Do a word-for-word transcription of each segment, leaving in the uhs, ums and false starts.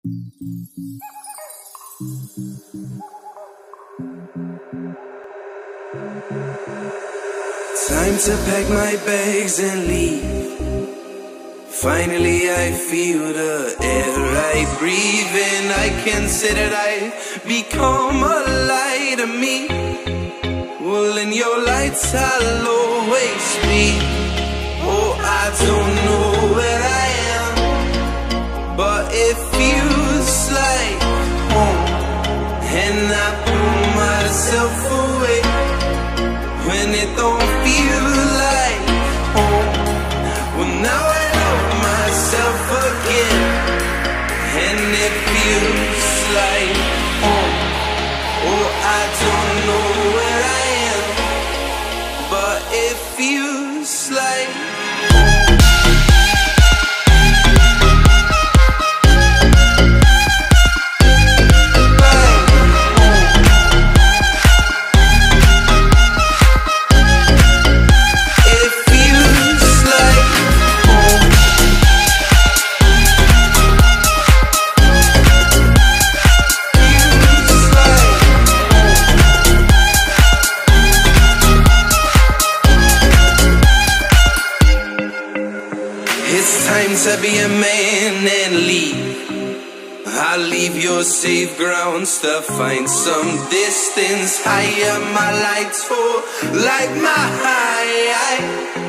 Time to pack my bags and leave. Finally I feel the air I breathe in. I can say that I've become a light to me. Well, in your lights I'll always be. Oh, I don't know where I am, but it feels like home. And I pull myself away when it don't feel like home. Well, now I love myself again, and it feels like home. Oh, I don't know where I am, but it feels like home. It's time to be a man and leave. I'll leave your safe grounds to find some distance higher. My lights fall like my high.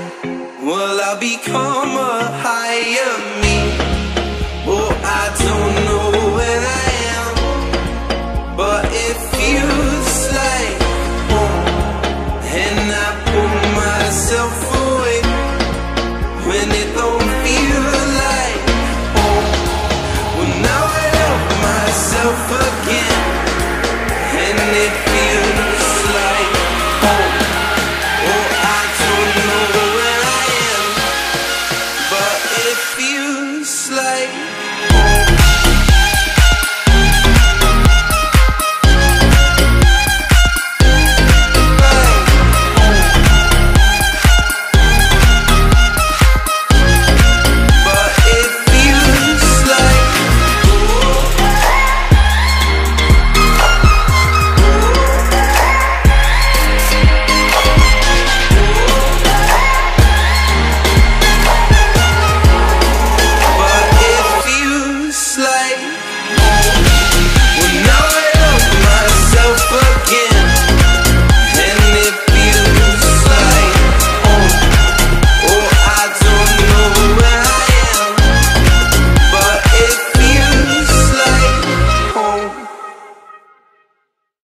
Well, I'll become a higher me. Oh, I don't